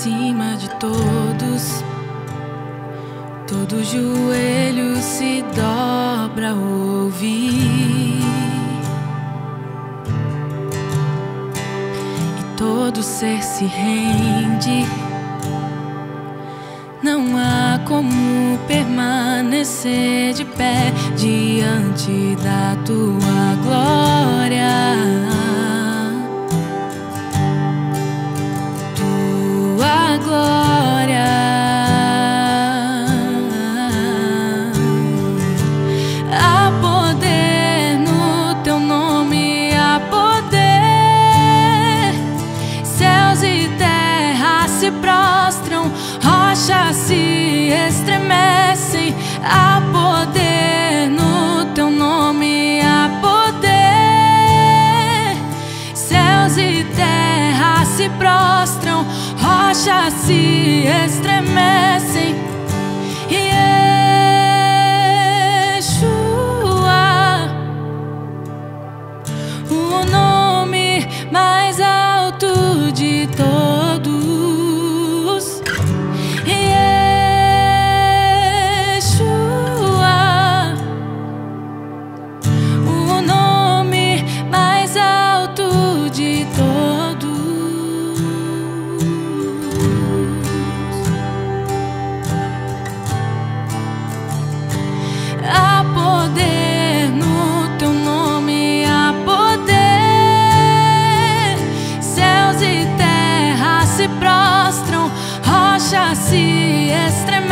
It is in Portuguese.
acima de todos, todo joelho se dobra a ouvir, e todo ser se rende. Não há como permanecer de pé diante da tua glória. Tua glória. Há poder no teu nome, há poder. Céus e terra se prostram, rochas se estremecem. Há poder no teu nome, há poder. Céus e terra se prostram, rochas se estremecem. Yeshua, o nome mais alto de todos. Há poder no teu nome, há poder. Céus e terra se prostram, rochas se estremecem.